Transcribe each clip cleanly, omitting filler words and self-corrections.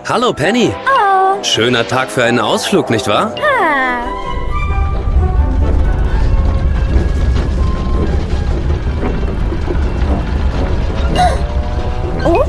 Hallo, Penny. Oh. Schöner Tag für einen Ausflug, nicht wahr? Ah. Oh.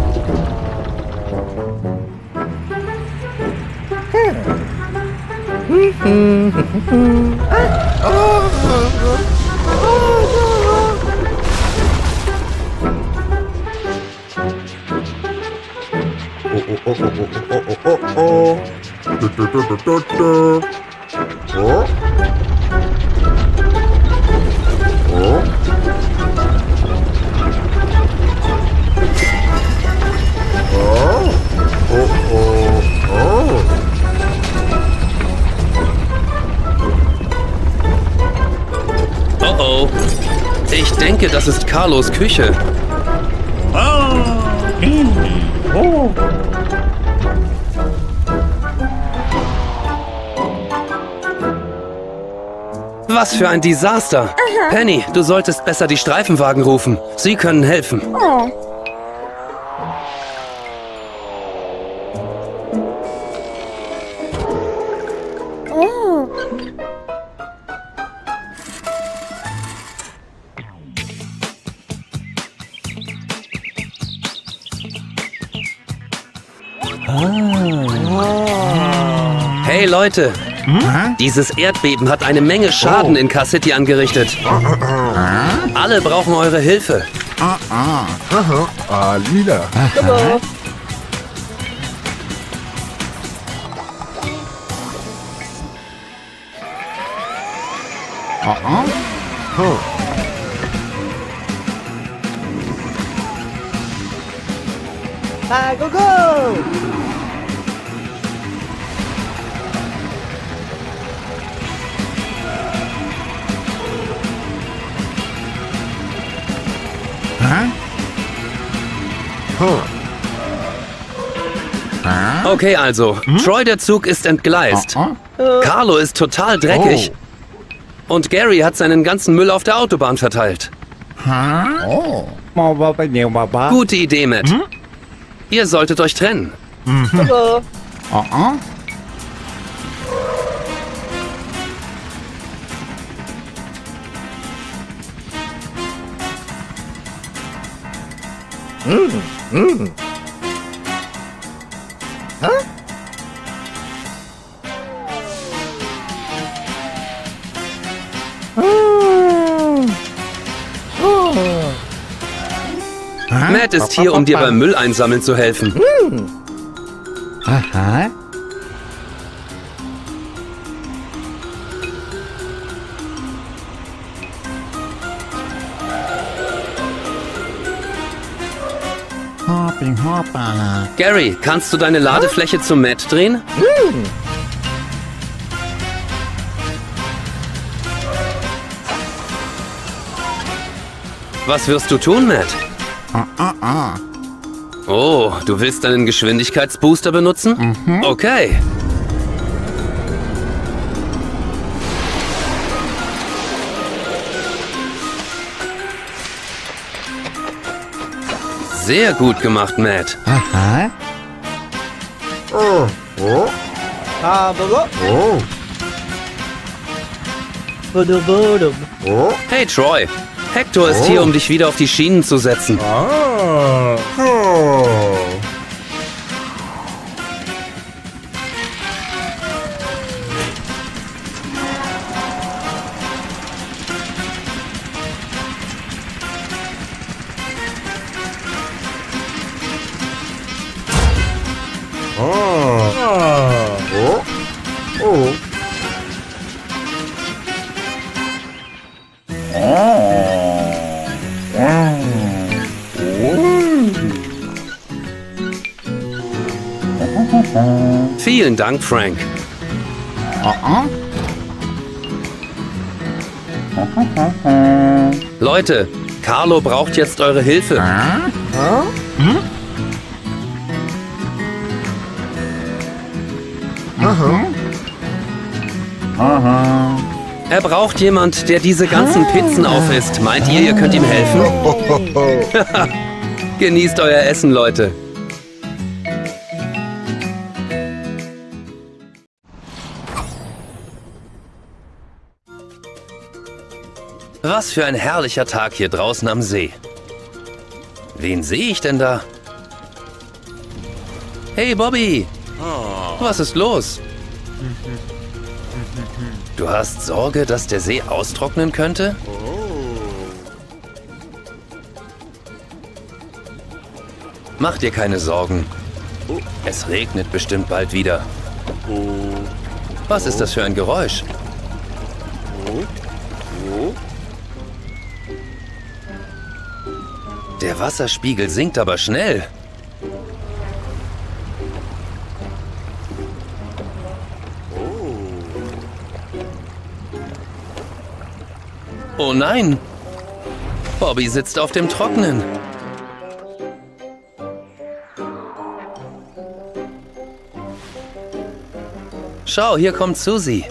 Oh. Ich denke, das ist Carlos Küche. Was für ein Desaster. Penny, du solltest besser die Streifenwagen rufen. Sie können helfen. Oh. Oh. Hey Leute, dieses Erdbeben hat eine Menge Schaden in Car City angerichtet. Alle brauchen eure Hilfe. Lila. Go, go! Okay, also, Troy, der Zug ist entgleist. Carlo ist total dreckig. Und Gary hat seinen ganzen Müll auf der Autobahn verteilt. Gute Idee, Matt. Ihr solltet euch trennen. Matt ist hier, um dir beim Müll einsammeln zu helfen. Aha. Hoppa. Gary, kannst du deine Ladefläche zum Matt drehen? Was wirst du tun, Matt? Oh, du willst einen Geschwindigkeitsbooster benutzen? Okay. Sehr gut gemacht, Matt. Aha. Hey, Troy. Hector ist hier, um dich wieder auf die Schienen zu setzen. Vielen Dank, Frank. Leute, Carlo braucht jetzt eure Hilfe. Er braucht jemand, der diese ganzen Pizzen aufisst. Meint ihr könnt ihm helfen? Genießt euer Essen, Leute. Was für ein herrlicher Tag hier draußen am See. Wen sehe ich denn da? Hey Bobby! Was ist los? Du hast Sorge, dass der See austrocknen könnte? Mach dir keine Sorgen. Es regnet bestimmt bald wieder. Was ist das für ein Geräusch? Der Wasserspiegel sinkt aber schnell. Oh nein! Bobby sitzt auf dem Trocknen. Schau, hier kommt Susi.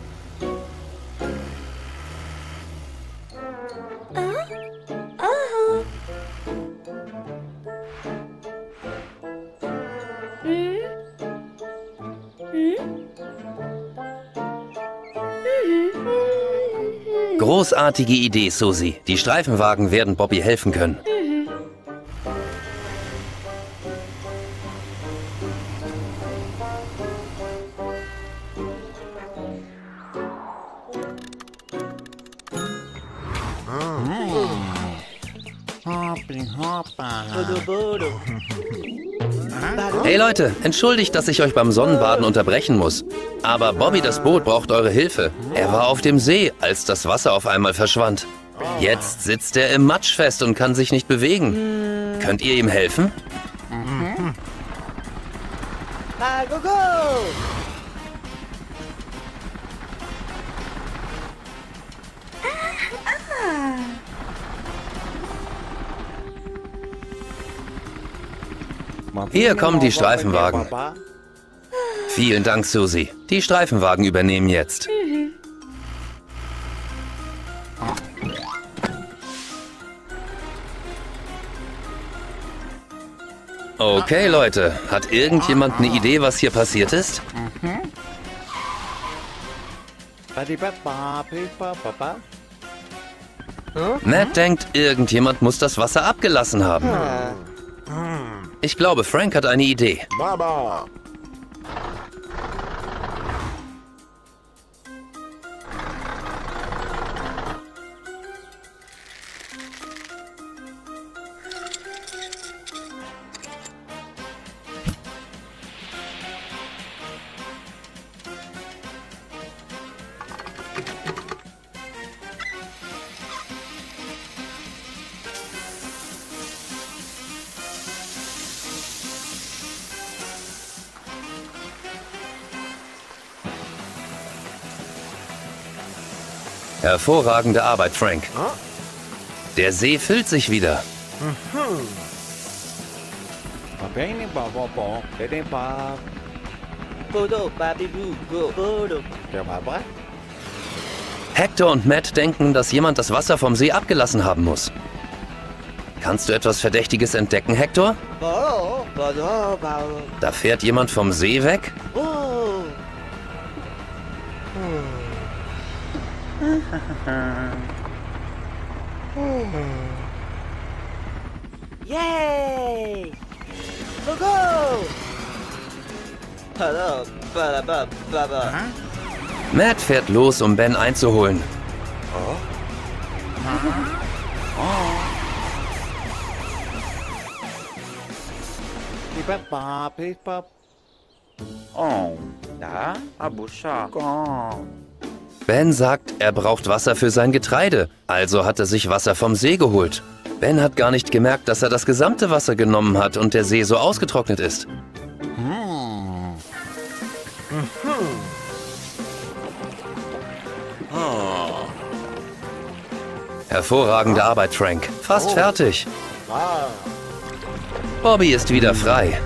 Großartige Idee, Susi. Die Streifenwagen werden Bobby helfen können. Hey Leute, entschuldigt, dass ich euch beim Sonnenbaden unterbrechen muss. Aber Bobby, das Boot, braucht eure Hilfe. Er war auf dem See, als das Wasser auf einmal verschwand. Jetzt sitzt er im Matsch fest und kann sich nicht bewegen. Könnt ihr ihm helfen? Go, go! Hier kommen die Streifenwagen. Vielen Dank, Susi. Die Streifenwagen übernehmen jetzt. Okay, Leute. Hat irgendjemand eine Idee, was hier passiert ist? Matt denkt, irgendjemand muss das Wasser abgelassen haben. Ich glaube, Frank hat eine Idee. Baba. Hervorragende Arbeit, Frank. Der See füllt sich wieder. Hector und Matt denken, dass jemand das Wasser vom See abgelassen haben muss. Kannst du etwas Verdächtiges entdecken, Hector? Da fährt jemand vom See weg? Yay! Go, go! Matt fährt los, um Ben einzuholen. Ben sagt, er braucht Wasser für sein Getreide, also hat er sich Wasser vom See geholt. Ben hat gar nicht gemerkt, dass er das gesamte Wasser genommen hat und der See so ausgetrocknet ist. Hervorragende Arbeit, Frank. Fast fertig. Bobby ist wieder frei.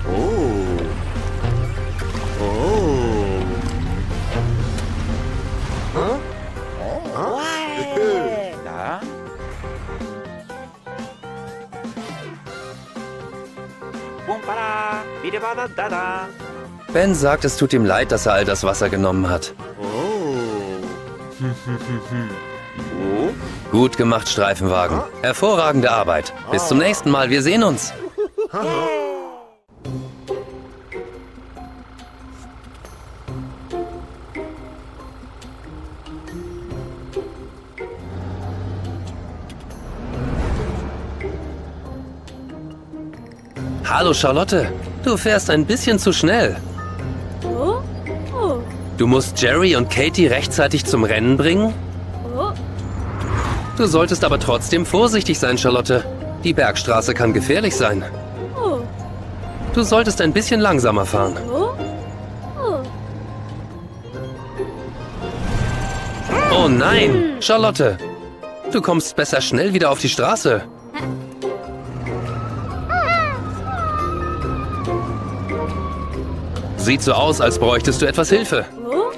Ben sagt, es tut ihm leid, dass er all das Wasser genommen hat. Gut gemacht, Streifenwagen. Hervorragende Arbeit. Bis zum nächsten Mal, wir sehen uns. Hallo Charlotte, du fährst ein bisschen zu schnell. Oh, oh, Du musst Jerry und Katie rechtzeitig zum Rennen bringen? oh, Du solltest aber trotzdem vorsichtig sein, Charlotte. Die Bergstraße kann gefährlich sein. oh, Du solltest ein bisschen langsamer fahren. oh, oh. Oh nein, Charlotte. Du kommst besser schnell wieder auf die Straße. Sieht so aus, als bräuchtest du etwas Hilfe. Oh,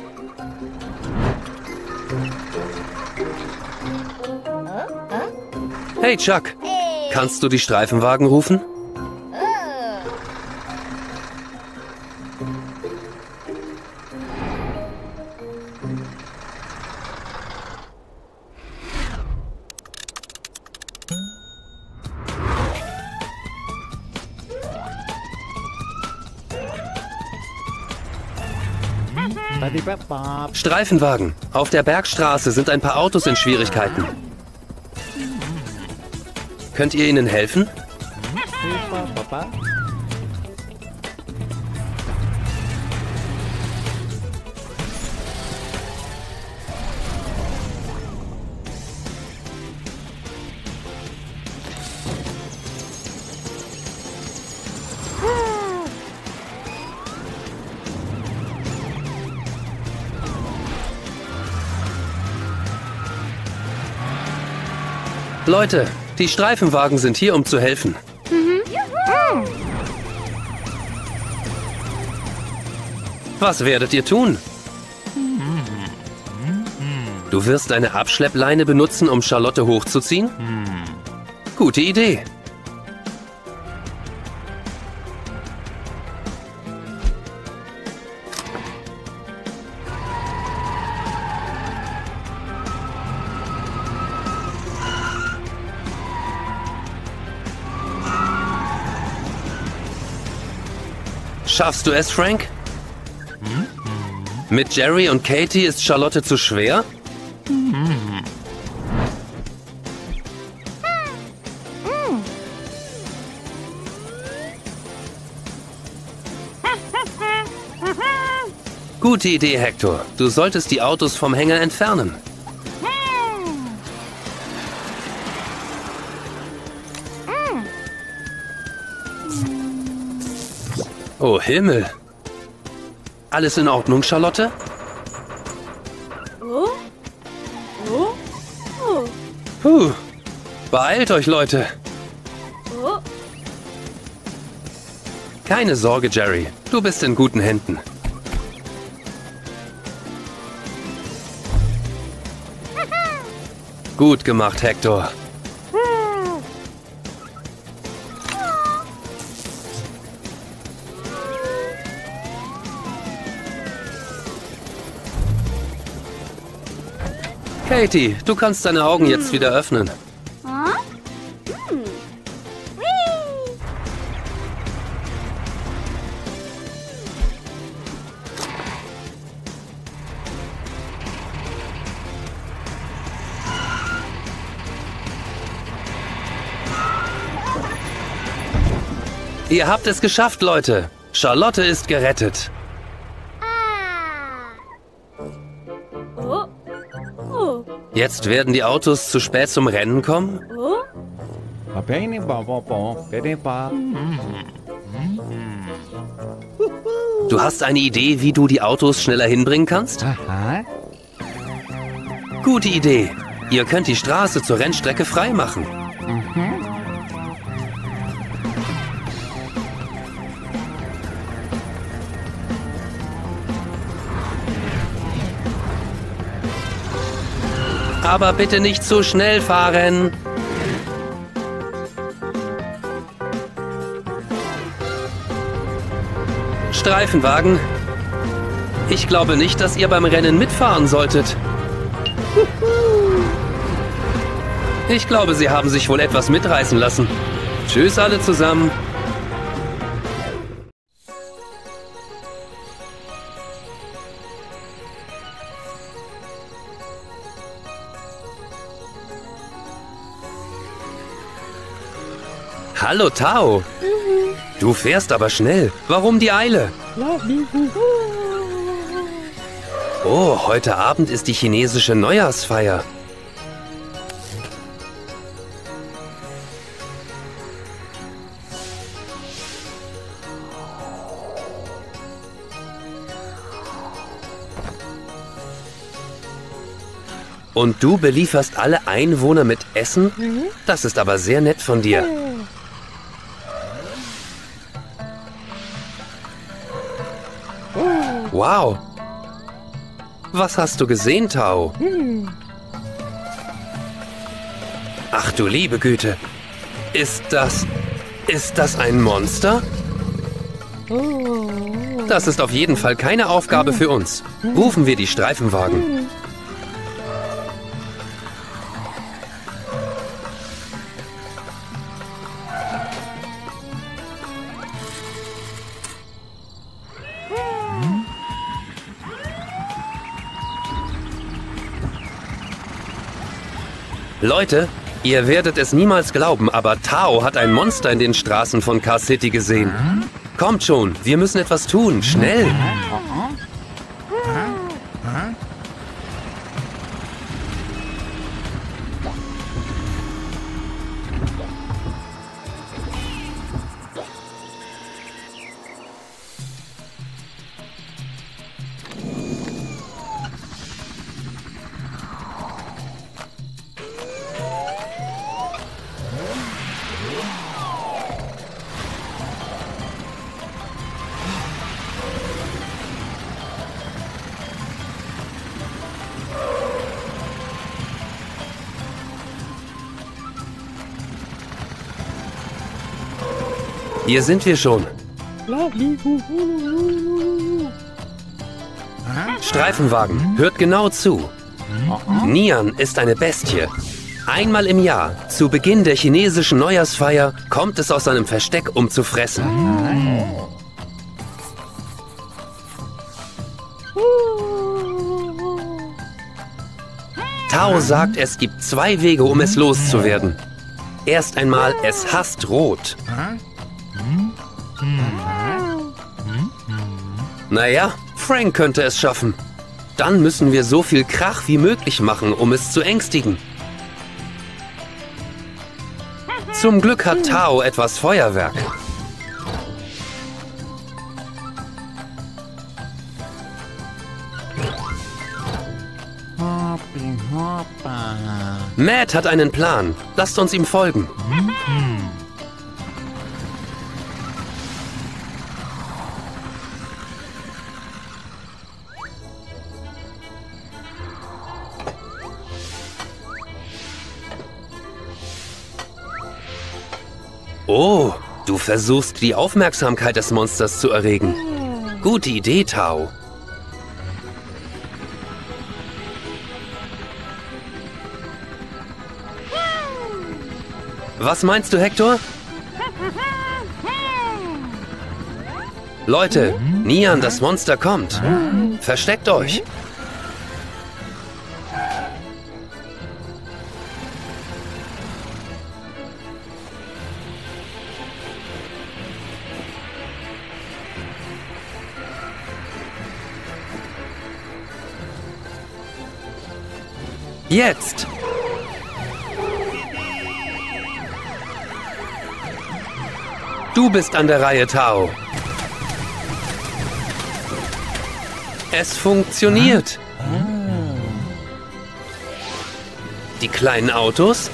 Hey Chuck, kannst du die Streifenwagen rufen? Streifenwagen, auf der Bergstraße sind ein paar Autos in Schwierigkeiten. Könnt ihr ihnen helfen? Leute, die Streifenwagen sind hier, um zu helfen. Was werdet ihr tun? Du wirst eine Abschleppleine benutzen, um Charlotte hochzuziehen? Gute Idee. Schaffst du es, Frank? Mit Jerry und Katie ist Charlotte zu schwer? Gute Idee, Hector. Du solltest die Autos vom Hänger entfernen. Oh Himmel. Alles in Ordnung, Charlotte? oh, oh, oh, Puh. Beeilt euch, Leute. oh. Keine Sorge, Jerry. Du bist in guten Händen. Gut gemacht, Hector. Katie, du kannst deine Augen jetzt wieder öffnen. Huh? Whee! Ihr habt es geschafft, Leute. Charlotte ist gerettet. Oh, oh, Jetzt werden die Autos zu spät zum Rennen kommen? oh. Du hast eine Idee, wie du die Autos schneller hinbringen kannst? Gute Idee. Ihr könnt die Straße zur Rennstrecke frei machen. Aber bitte nicht zu schnell fahren. Streifenwagen. Ich glaube nicht, dass ihr beim Rennen mitfahren solltet. Ich glaube, sie haben sich wohl etwas mitreißen lassen. Tschüss alle zusammen. Hallo Tao. Du fährst aber schnell. Warum die Eile? Oh, heute Abend ist die chinesische Neujahrsfeier. Und du belieferst alle Einwohner mit Essen? Das ist aber sehr nett von dir. Wow. Was hast du gesehen, Tao? Ach du liebe Güte. Ist das ein Monster? Das ist auf jeden Fall keine Aufgabe für uns. Rufen wir die Streifenwagen. Leute, ihr werdet es niemals glauben, aber Tao hat ein Monster in den Straßen von Car City gesehen. Kommt schon, wir müssen etwas tun, schnell. Hier sind wir schon. Streifenwagen, hört genau zu. Nian ist eine Bestie. Einmal im Jahr, zu Beginn der chinesischen Neujahrsfeier, kommt es aus seinem Versteck, um zu fressen. Tao sagt, es gibt 2 Wege, um es loszuwerden. Erst einmal, es hasst Rot. Naja, Frank könnte es schaffen. Dann müssen wir so viel Krach wie möglich machen, um es zu ängstigen. Zum Glück hat Tao etwas Feuerwerk. Matt hat einen Plan. Lasst uns ihm folgen. Oh, du versuchst, die Aufmerksamkeit des Monsters zu erregen. Gute Idee, Tao. Was meinst du, Hector? Leute, Nian, das Monster kommt. Versteckt euch. Jetzt! Du bist an der Reihe, Tao. Es funktioniert. Die kleinen Autos?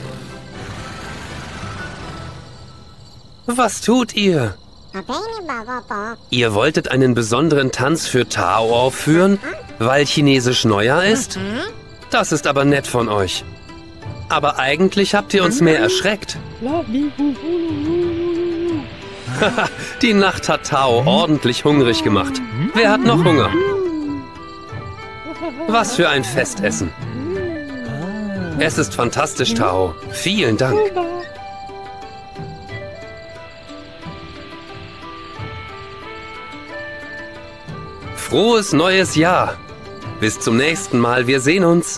Was tut ihr? Ihr wolltet einen besonderen Tanz für Tao aufführen, weil chinesisch Neujahr ist? Das ist aber nett von euch. Aber eigentlich habt ihr uns mehr erschreckt. Die Nacht hat Tao ordentlich hungrig gemacht. Wer hat noch Hunger? Was für ein Festessen. Es ist fantastisch, Tao. Vielen Dank. Frohes neues Jahr. Bis zum nächsten Mal. Wir sehen uns.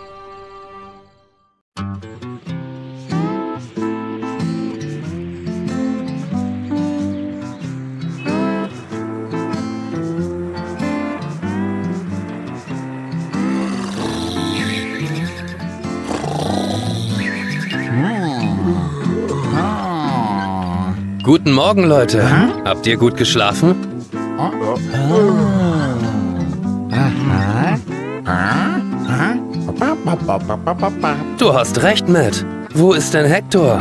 Guten Morgen, Leute. Habt ihr gut geschlafen? Du hast recht, Matt. Wo ist denn Hector?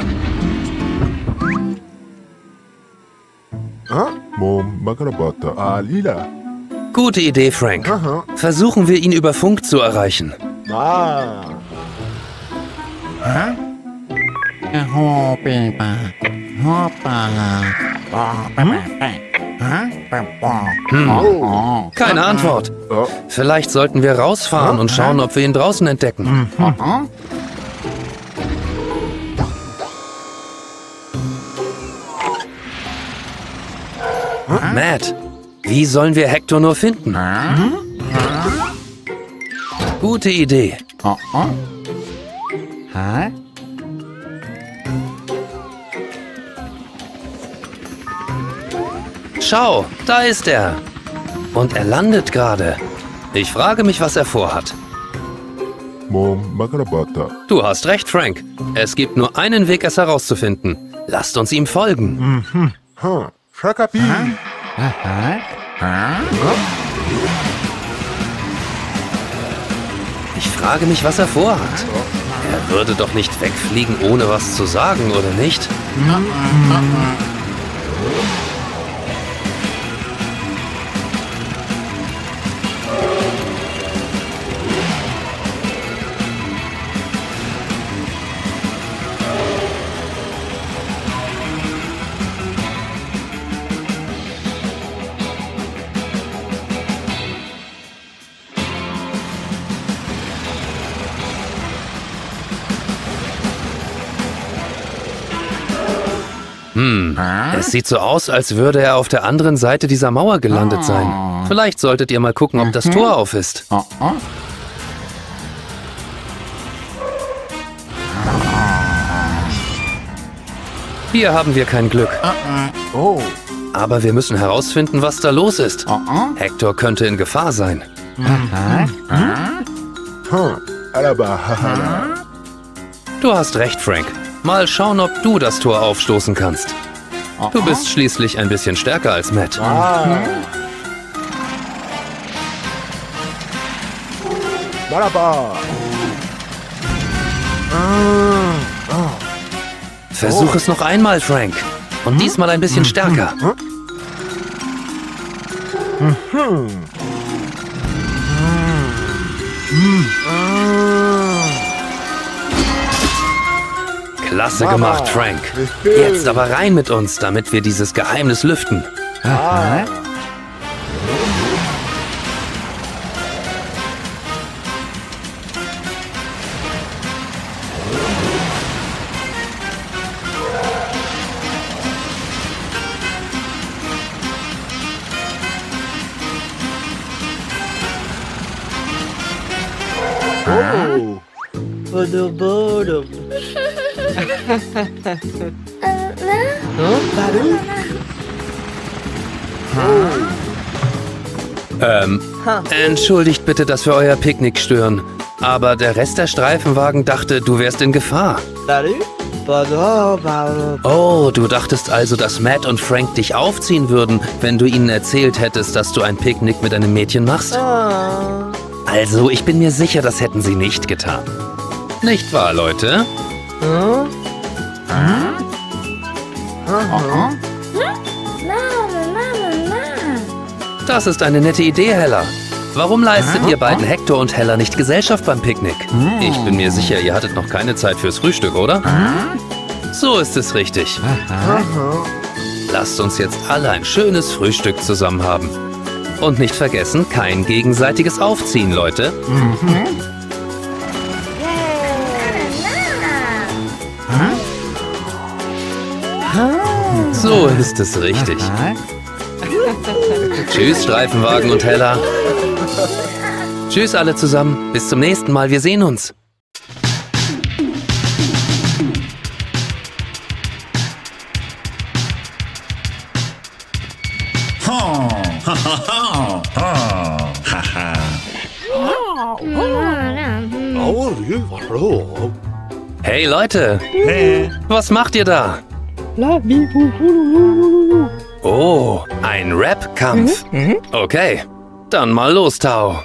Gute Idee, Frank. Versuchen wir ihn über Funk zu erreichen. Keine Antwort. Vielleicht sollten wir rausfahren und schauen, ob wir ihn draußen entdecken. Matt, wie sollen wir Hector nur finden? Gute Idee. Schau, da ist er. Und er landet gerade. Ich frage mich, was er vorhat. Du hast recht, Frank. Es gibt nur einen Weg, es herauszufinden. Lasst uns ihm folgen. Ich frage mich, was er vorhat. Er würde doch nicht wegfliegen, ohne was zu sagen, oder nicht? Es sieht so aus, als würde er auf der anderen Seite dieser Mauer gelandet sein. Vielleicht solltet ihr mal gucken, ob das Tor auf ist. Hier haben wir kein Glück. Aber wir müssen herausfinden, was da los ist. Hector könnte in Gefahr sein. Du hast recht, Frank. Mal schauen, ob du das Tor aufstoßen kannst. Du bist schließlich ein bisschen stärker als Matt. Versuch es noch einmal, Frank. Und diesmal ein bisschen stärker. Klasse gemacht, Frank. Jetzt aber rein mit uns, damit wir dieses Geheimnis lüften. Entschuldigt bitte, dass wir euer Picknick stören. Aber der Rest der Streifenwagen dachte, du wärst in Gefahr. Oh, du dachtest also, dass Matt und Frank dich aufziehen würden, wenn du ihnen erzählt hättest, dass du ein Picknick mit einem Mädchen machst? Also, ich bin mir sicher, das hätten sie nicht getan. Nicht wahr, Leute? Das ist eine nette Idee, Hella. Warum leistet ihr beiden Hector und Hella nicht Gesellschaft beim Picknick? Ich bin mir sicher, ihr hattet noch keine Zeit fürs Frühstück, oder? So ist es richtig. Lasst uns jetzt alle ein schönes Frühstück zusammen haben. Und nicht vergessen, kein gegenseitiges Aufziehen, Leute. So ist es richtig. Tschüss, Streifenwagen und Teller. Tschüss alle zusammen. Bis zum nächsten Mal. Wir sehen uns. Hey Leute, was macht ihr da? Oh, ein Rap-Kampf. Okay, dann mal los, Tao.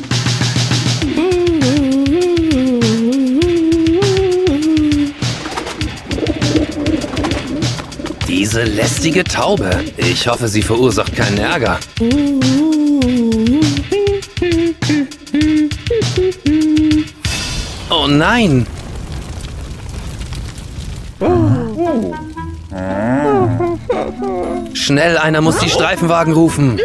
Diese lästige Taube. Ich hoffe, sie verursacht keinen Ärger. Oh nein! Schnell, einer muss die Streifenwagen rufen.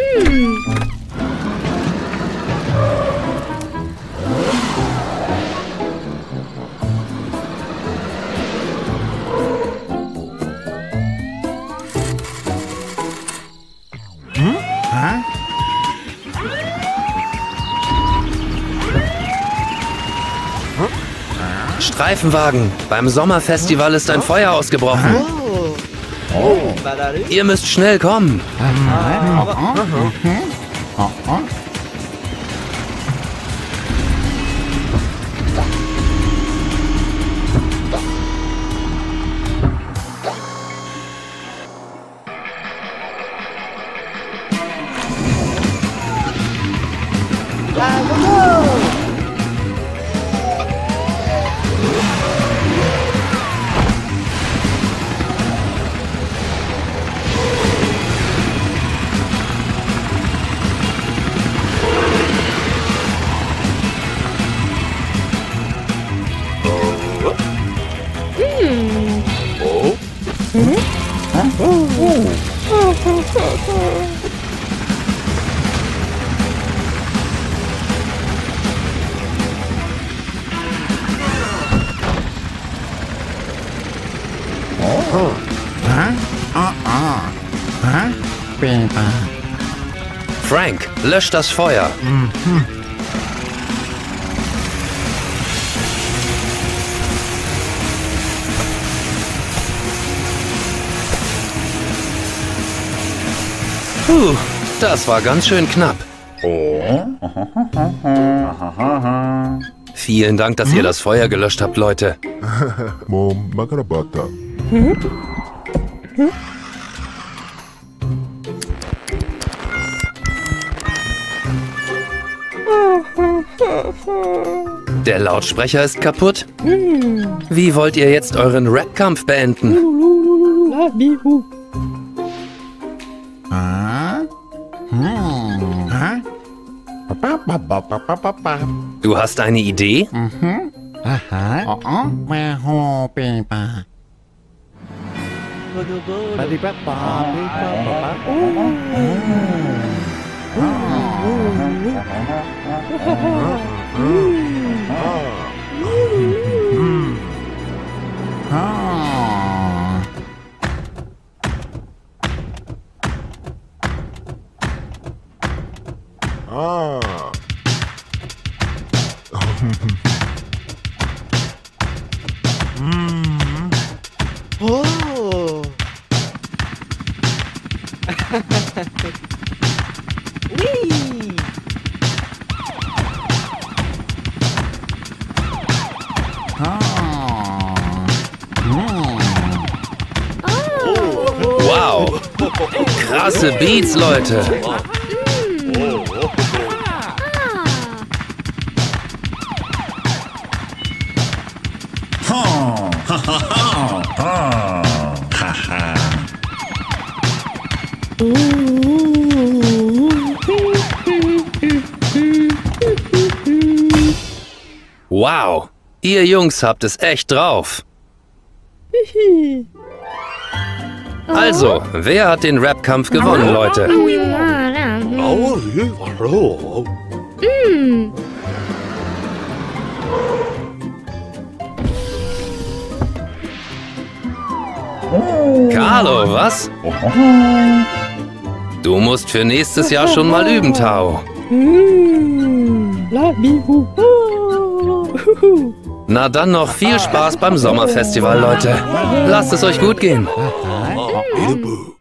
Streifenwagen, beim Sommerfestival ist ein Feuer ausgebrochen. Ihr müsst schnell kommen. Frank, lösch das Feuer. Puh, das war ganz schön knapp. Vielen Dank, dass ihr das Feuer gelöscht habt, Leute. Mom, Makarabata. Der Lautsprecher ist kaputt. Wie wollt ihr jetzt euren Rap-Kampf beenden? Du hast eine Idee? Oh! Whee! Wow! Krasse Beats, Leute! Wow! Ihr Jungs habt es echt drauf. Also, wer hat den Rap-Kampf gewonnen, Leute? Carlo, was? Du musst für nächstes Jahr schon mal üben, Tao. Na dann noch viel Spaß beim Sommerfestival, Leute. Lasst es euch gut gehen.